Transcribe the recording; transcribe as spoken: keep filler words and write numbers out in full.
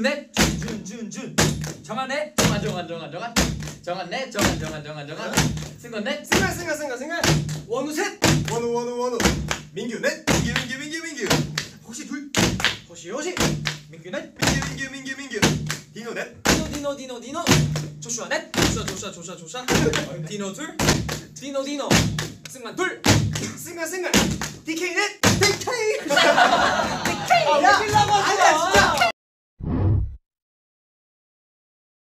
넷 준준준 정한 넷 정한 정한 정한 정한 정한 넷 정한 정한 정한 정한 승관 넷 승관 승관 승관 승관 원우 셋 원우 원우 원우 민규 넷 민규 민규 민규 민규 혹시 둘 호시 호시 민규 넷 민규 민규 민규 민규 디노 넷 디노 디노 디노 디노 조슈아 넷 조슈아 조슈아 조슈아 조슈아 디노 둘 디노 디노 승관 둘 승관 승관 디케이 넷 디케이 디케이 야 아니야 진짜